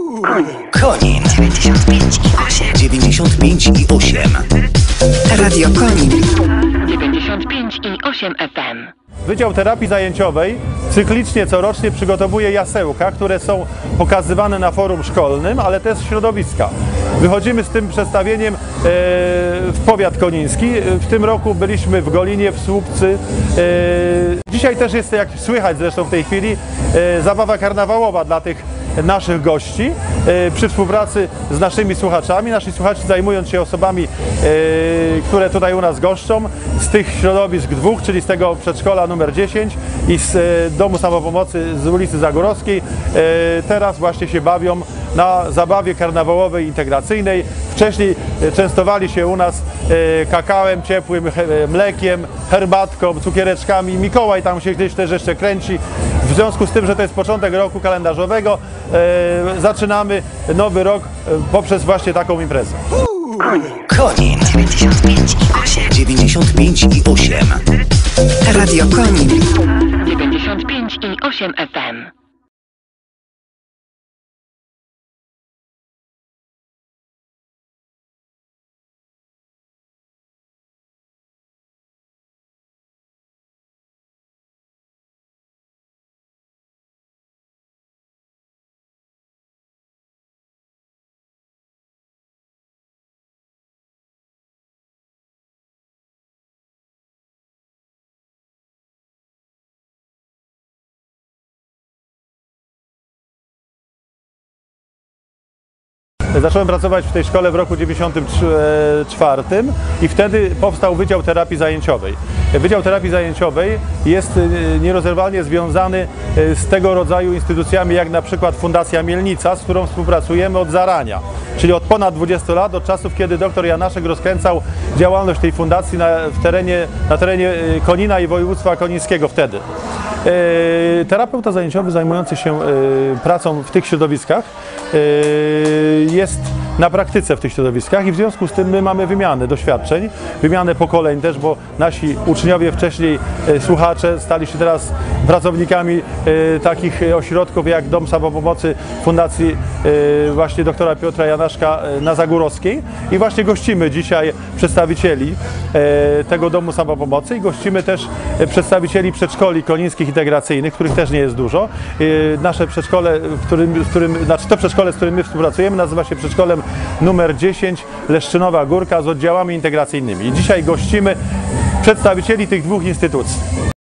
Konin 95,8. Radio Konin 95,8 FM. Wydział Terapii Zajęciowej cyklicznie corocznie przygotowuje jasełka, które są pokazywane na forum szkolnym, ale też środowiska. Wychodzimy z tym przedstawieniem w powiat koniński. W tym roku byliśmy w Golinie, w Słupcy. Dzisiaj też jest, jak słychać zresztą w tej chwili, zabawa karnawałowa dla tych naszych gości przy współpracy z naszymi słuchaczami. Nasi słuchacze, zajmując się osobami, które tutaj u nas goszczą, z tych środowisk dwóch, czyli z tego przedszkola numer 10 i z Domu Samopomocy z ulicy Zagórowskiej, teraz właśnie się bawią na zabawie karnawałowej integracyjnej. Wcześniej częstowali się u nas kakałem ciepłym, mlekiem, herbatką, cukiereczkami. Mikołaj tam się gdzieś też jeszcze kręci. W związku z tym, że to jest początek roku kalendarzowego, zaczynamy nowy rok poprzez właśnie taką imprezę. Konin 95,8. Radio Konin 95,8 FM. Zacząłem pracować w tej szkole w roku 1994 i wtedy powstał Wydział Terapii Zajęciowej. Wydział Terapii Zajęciowej jest nierozerwalnie związany z tego rodzaju instytucjami jak na przykład Fundacja Mielnica, z którą współpracujemy od zarania, czyli od ponad 20 lat, od czasów, kiedy dr Janaszek rozkręcał działalność tej fundacji na terenie Konina i województwa konińskiego wtedy. Terapeuta zajęciowy zajmujący się pracą w tych środowiskach jest na praktyce w tych środowiskach i w związku z tym my mamy wymianę doświadczeń, wymianę pokoleń też, bo nasi uczniowie wcześniej, słuchacze, stali się teraz pracownikami takich ośrodków jak Dom Samopomocy Fundacji właśnie doktora Piotra Janaszka na Zagórowskiej i właśnie gościmy dzisiaj przedstawicieli tego Domu Samopomocy i gościmy też przedstawicieli przedszkoli konińskich integracyjnych, których też nie jest dużo. Nasze przedszkole, to przedszkole, z którym my współpracujemy, nazywa się przedszkolem numer 10 Leszczynowa Górka z oddziałami integracyjnymi. I dzisiaj gościmy przedstawicieli tych dwóch instytucji.